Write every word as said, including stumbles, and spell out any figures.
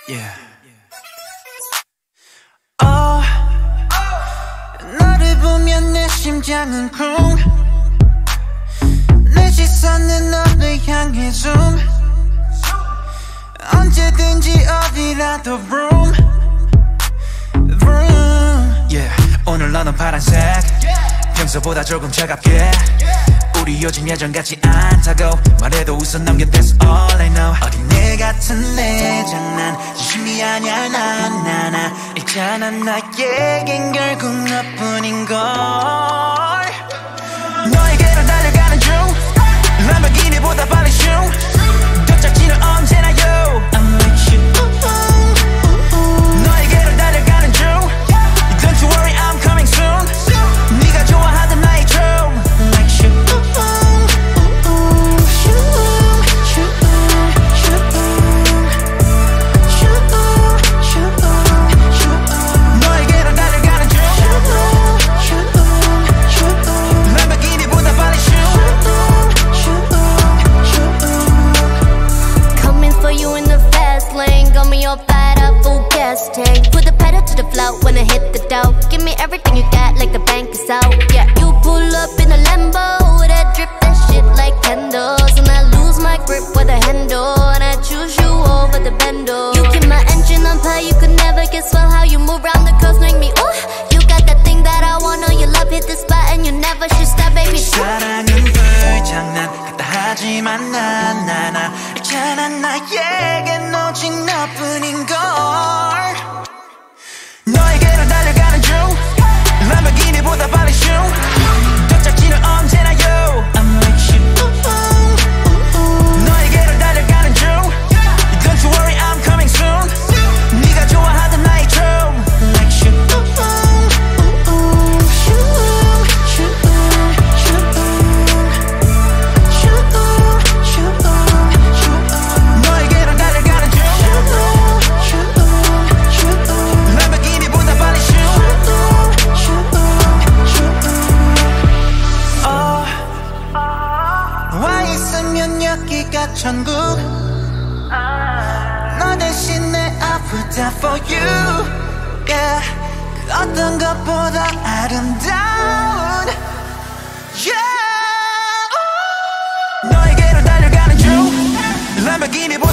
Yeah. Oh, 너를 보면 내 심장은 쿵. 내 시선은 너를 향해 zoom. 언제든지 어디라도 vroom vroom. Yeah. 오늘 너는 파란색. 평소보다 조금 차갑게. 우리 요즘 예전같지 않다고 말해도 웃어 넘겨 that's all I know. 어린애 같은 내 장난 진심이 아냐 난 나나 있잖아 나에겐 결국 너뿐인걸. 너에게로 달려가는 중 람보르기니보다 빨리 슝 도착지는 언제나 yo I'm with you. 너에게로 달려가는 중 Don't you worry I'm coming soon. 네가 좋아하던 나의 춤 Like you. 너에게로 달려가는 중 람보르기니보다 빨리 슝 Coming for you in the fast lane. Got me all fired up, full gas tank. Put the pedal to the floor when I hit the dough. Give me everything you got like the bank is out. Yeah, you pull up in a Lambo. That drip, that shit like candles. And I lose my grip with a handle. And I choose you over the bando. You keep my engine on fire. You could never guess well how you move around the curves make me ooh. You got that thing that I want. Know your love hit the spot and you never should stop, baby. 사랑은 불장난 같다 하지만 난 나나 있잖아 나에겐 오직 너뿐인걸. 너에게로 달려가는 중 람보르기니보다 빨리 슝 도착지는 언제나 yo I'm with you. 너에게로 달려가는 중 Don't you worry I'm coming soon. 네가 좋아하던 나의 춤 Like you. 너에게로 달려가는 중 람보르기니보다 빨리 슝 Oh, 너와 있으면 여기가 천국. 너 대신 내 아프다 for you. Yeah, 그 어떤 것보다 아름다운 Yeah. 너에게로 달려가는 중 람보르기니보다